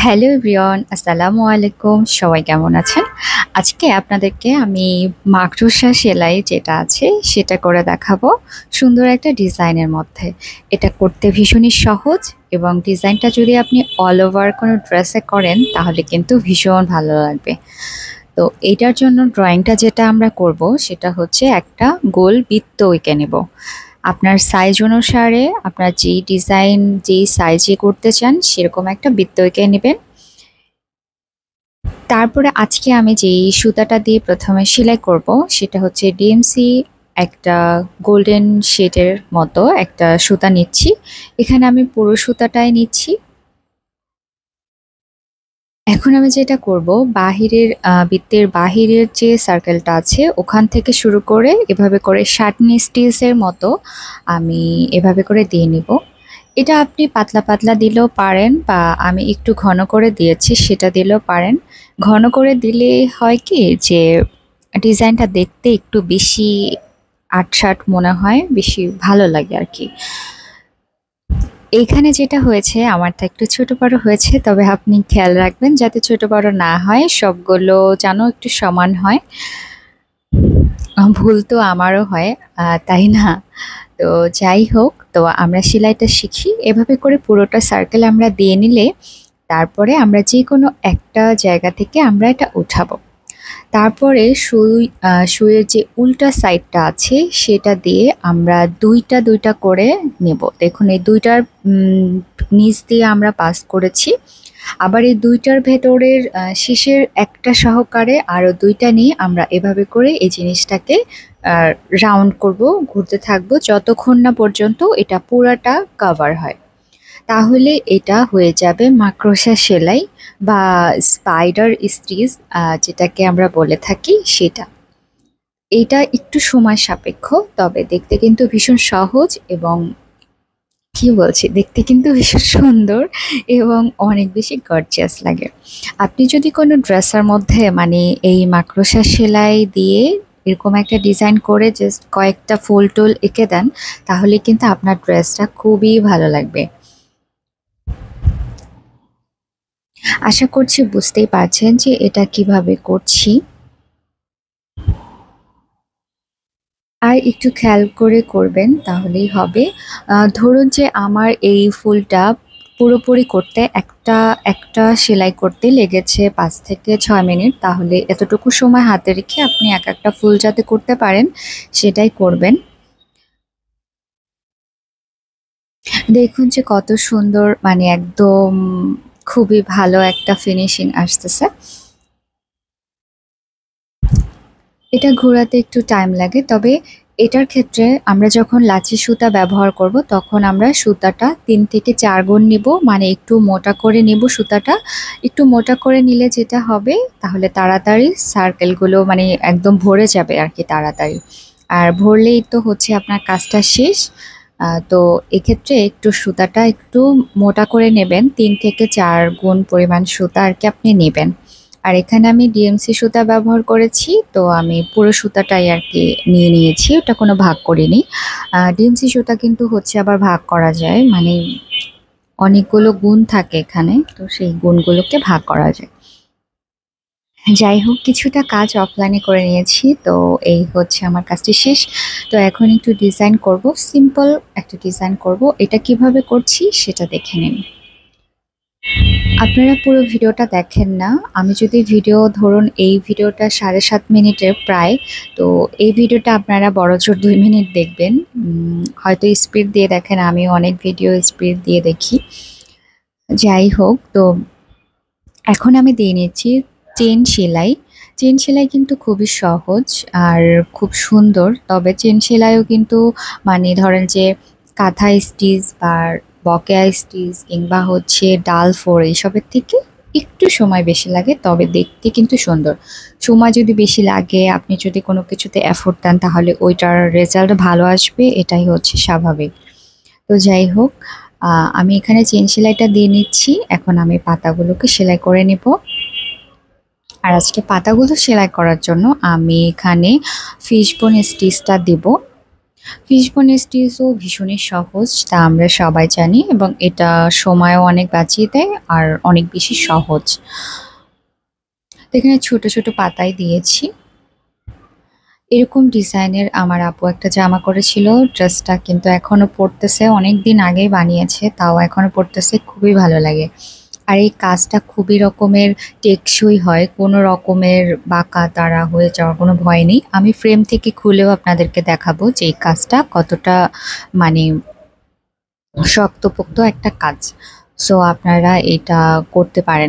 Hello everyone, আসসালামু আলাইকুম। সবাই কেমন আছেন? আজকে আপনাদেরকে আমি মাকড়সা সেলাই যেটা আছে সেটা করে দেখাবো সুন্দর একটা ডিজাইনের মধ্যে। এটা করতে ভীষণই সহজ এবং ডিজাইনটা যদি আপনি অল ওভার কোনো ড্রেসে করেন তাহলে কিন্তু ভীষণ ভালো লাগবে। তো এইটার জন্য ড্রয়িংটা যেটা আমরা করব সেটা হচ্ছে একটা গোল বৃত্ত এঁকে নেব। আপনার সাইজ অনুসারে আপনার যেই ডিজাইন যেই সাইজে করতে চান সেরকম একটা বৃত্ত এঁকে নেবেন। তারপরে আজকে আমি যেই সুতাটা দিয়ে প্রথমে সেলাই করব সেটা হচ্ছে ডিএমসি একটা গোল্ডেন শেডের মতো একটা সুতা নিচ্ছি। এখানে আমি পুরো সুতাটাই নিচ্ছি। এখন আমি যেটা করব বাহিরের বৃত্তের বাহিরের যে সার্কেলটা আছে ওখান থেকে শুরু করে এভাবে করে শার্টনি স্টিচের মতো আমি এভাবে করে দিয়ে নিব। এটা আপনি পাতলা পাতলা দিলেও পারেন বা আমি একটু ঘন করে দিয়েছি সেটা দিলেও পারেন। ঘন করে দিলে হয় কি যে ডিজাইনটা দেখতে একটু বেশি আটসাট মনে হয়, বেশি ভালো লাগে আর কি। এইখানে যেটা হয়েছে আমারটা একটু ছোট বড় হয়েছে, তবে আপনি খেয়াল রাখবেন যাতে ছোট বড় না হয়, সবগুলো যেন একটু সমান হয়। ভুল তো আমারও হয়, তাই না? তো যাই হোক, তো আমরা সেলাইটা শিখি এভাবে করে পুরোটা সার্কেল আমরা দিয়ে নিলে তারপরে আমরা যে কোনো একটা জায়গা থেকে আমরা এটা উঠাবো। তারপরে সুইয়ের যে উল্টা সাইডটা আছে সেটা দিয়ে আমরা দুইটা দুইটা করে নেব। দেখুন এই দুইটার নিচ দিয়ে আমরা পাস করেছি, আবার এই দুইটার ভেতরের শেষের একটা সহকারে আরও দুইটা নিয়ে আমরা এভাবে করে এই জিনিসটাকে রাউন্ড করব, ঘুরতে থাকবো যতক্ষণ না পর্যন্ত এটা পুরাটা কভার হয়। তাহলে এটা হয়ে যাবে মাকড়সা সেলাই বা স্পাইডার স্টিচ, যেটাকে আমরা বলে থাকি সেটা। এটা একটু সময় সাপেক্ষ, তবে দেখতে কিন্তু ভীষণ সহজ এবং কি বলছি, দেখতে কিন্তু ভীষণ সুন্দর এবং অনেক বেশি গর্জিয়াস লাগে। আপনি যদি কোনো ড্রেসের মধ্যে মানে এই মাকড়সা সেলাই দিয়ে এরকম একটা ডিজাইন করে জাস্ট কয়েকটা ফুল টুল এঁকে দেন, তাহলে কিন্তু আপনার ড্রেসটা খুবই ভালো লাগবে। আশা করছি বুঝতেই পারছেন যে এটা কিভাবে করছি। আর একটু খেয়াল করে করবেন তাহলেই হবে। ধরুন যে আমার এই ফুলটা পুরোপুরি করতে একটা একটা সেলাই করতে লেগেছে ৫ থেকে ৬ মিনিট, তাহলে এতটুকু সময় হাতে রেখে আপনি এক একটা ফুল যাতে করতে পারেন সেটাই করবেন। দেখুন যে কত সুন্দর, মানে একদম খুবই ভালো একটা ফিনিশিং আসতেছে। এটা ঘোরাতে একটু টাইম লাগে, তবে এটার ক্ষেত্রে আমরা যখন লাচি সুতা ব্যবহার করব তখন আমরা সুতাটা ৩ থেকে ৪ গুণ নিব, মানে একটু মোটা করে নিব সুতাটা। একটু মোটা করে নিলে যেটা হবে তাহলে তাড়াতাড়ি সার্কেলগুলো মানে একদম ভরে যাবে আর কি তাড়াতাড়ি। আর ভরলেই তো হচ্ছে আপনার কাজটা শেষ। তো এক্ষেত্রে একটু সুতাটা একটু মোটা করে নেবেন, ৩ থেকে ৪ গুণ পরিমাণ সুতা আর কি আপনি নেবেন। আর এখানে আমি ডিএমসি সুতা ব্যবহার করেছি, তো আমি পুরো সুতাটাই আর কি নিয়ে নিয়েছি, ওটা কোনো ভাগ করিনি। ডিএমসি সুতা কিন্তু হচ্ছে আবার ভাগ করা যায়, মানে অনেকগুলো গুণ থাকে এখানে, তো সেই গুণগুলোকে ভাগ করা যায়। যাই হোক, কিছুটা কাজ অফলাইনে করে নিয়েছি, তো এই হচ্ছে আমার কাজটি শেষ। তো এখন একটু ডিজাইন করব, সিম্পল একটা ডিজাইন করব। এটা কিভাবে করছি সেটা দেখে নিন। আপনারা পুরো ভিডিওটা দেখেন না। আমি যদি ভিডিও ধরুন এই ভিডিওটা ৭.৫ মিনিটের প্রায়, তো এই ভিডিওটা আপনারা বড়জোর ২ মিনিট দেখবেন। হয়তো স্পিড দিয়ে দেখেন, আমি অনেক ভিডিও স্পিড দিয়ে দেখি। যাই হোক, তো এখন আমি দিয়ে নিচ্ছি চেন সেলাই। চেন সেলাই কিন্তু খুবই সহজ আর খুব সুন্দর, তবে চেন সেলাইও কিন্তু মানে ধরেন যে কাঁথা স্টিচ বা বকেয়া স্টিচ কিংবা হচ্ছে ডাল ফোর এইসবের থেকে একটু সময় বেশি লাগে, তবে দেখতে কিন্তু সুন্দর। সময় যদি বেশি লাগে, আপনি যদি কোনো কিছুতে এফোর্ট দেন তাহলে ওইটার রেজাল্ট ভালো আসবে, এটাই হচ্ছে স্বাভাবিক। তো যাই হোক, আমি এখানে চেন সেলাইটা দিয়ে নিচ্ছি। এখন আমি পাতাগুলোকে সেলাই করে নেব। আর আজকে পাতাগুলো সেলাই করার জন্য আমি এখানে ফিশবোন স্টিচটা দেব। ফিশবোন স্টিচও ভীষণই সহজ তা আমরা সবাই জানি, এবং এটা সময়ও অনেক বাঁচিয়ে দেয় আর অনেক বেশি সহজ। তো এখানে ছোট ছোট পাতায় দিয়েছি। এরকম ডিজাইনের আমার আপু একটা জামা করেছিল। ড্রেসটা কিন্তু এখনো পরতেছে, অনেক দিন আগেই বানিয়েছে, তাও এখনো পরতেছে, খুবই ভালো লাগে। আর এই কাজটা খুবই রকমের টেকসই হয়, কোনো রকমের বাঁকা তারা হয়ে যাওয়ার কোনো ভয় নেই। আমি ফ্রেম থেকে খুলেও আপনাদেরকে দেখাবো যে এই কাজটা কতটা মানে শক্তপোক্ত একটা কাজ। সো আপনারা এটা করতে পারেন।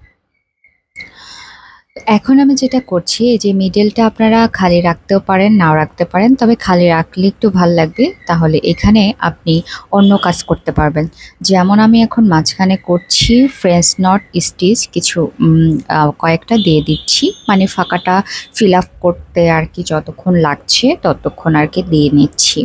এখন আমি যেটা করছি, এই যে মিডলটা আপনারা খালি রাখতেও পারেন, নাও রাখতে পারেন, তবে খালি রাখলে একটু ভাল লাগবে, তাহলে এখানে আপনি অন্য কাজ করতে পারবেন। যেমন আমি এখন মাঝখানে করছি ফ্রেঞ্চ নট স্টিচ, কিছু কয়েকটা দিয়ে দিচ্ছি, মানে ফাঁকাটা ফিল আপ করতে আর কি, যতক্ষণ লাগছে ততক্ষণ আর কি দিয়ে নিচ্ছি।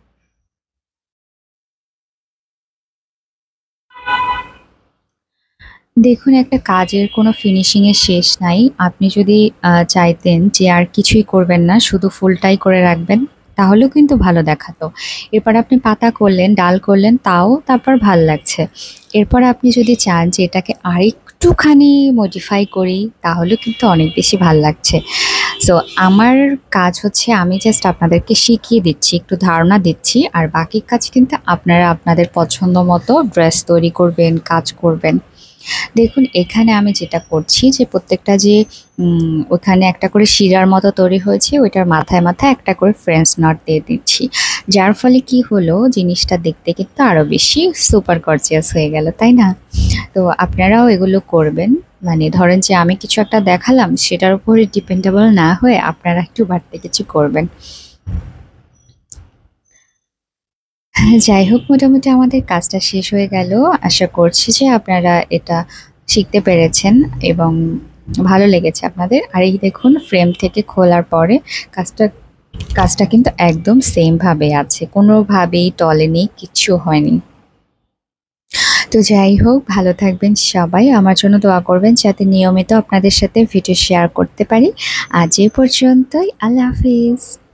দেখুন, একটা কাজের কোনো ফিনিশিং এর শেষ নাই। আপনি যদি চাইতেন যে আর কিছুই করবেন না, শুধু ফুলটাই করে রাখবেন, তাহলেও কিন্তু ভালো দেখাতো। এরপর আপনি পাতা করলেন, ডাল করলেন, তাও তারপর ভাল লাগছে। এরপর আপনি যদি চান যে এটাকে আরেকটুখানি মডিফাই করি, তাহলেও কিন্তু অনেক বেশি ভাল লাগছে। সো আমার কাজ হচ্ছে আমি জাস্ট আপনাদেরকে শিখিয়ে দিচ্ছি, একটু ধারণা দিচ্ছি, আর বাকি কাজ কিন্তু আপনারা আপনাদের পছন্দ মতো ড্রেস তৈরি করবেন, কাজ করবেন। দেখুন, এখানে আমি যেটা করছি যে প্রত্যেকটা যে ওখানে একটা করে শিরার মতো তৈরি হয়েছে, ওইটার মাথায় মাথায় একটা করে ফ্রেঞ্চ নট দিয়ে দিচ্ছি। যার ফলে কি হলো, জিনিসটা দেখতে কিন্তু আরো বেশি সুপার গর্জিয়াস হয়ে গেল, তাই না? তো আপনারাও এগুলো করবেন। মানে ধরেন যে আমি কিছু একটা দেখালাম, সেটার উপরে ডিপেন্ডেবল না হয়ে আপনারা একটু বাড়তি কিছু করবেন। হ্যাঁ, যাই হোক, মোটামুটি আমাদের কাজটা শেষ হয়ে গেল। আশা করছি যে আপনারা এটা শিখতে পেরেছেন এবং ভালো লেগেছে আপনাদের। আর এই দেখুন, ফ্রেম থেকে খোলার পরে কাজটা কাজটা কিন্তু একদম সেম ভাবে আছে, কোনোভাবেই টলেনি, কিচ্ছু হয়নি। তো যাই হোক, ভালো থাকবেন সবাই, আমার জন্য দোয়া করবেন যাতে নিয়মিত আপনাদের সাথে ভিডিও শেয়ার করতে পারি। আজ এ পর্যন্তই, আল্লাহ হাফিজ।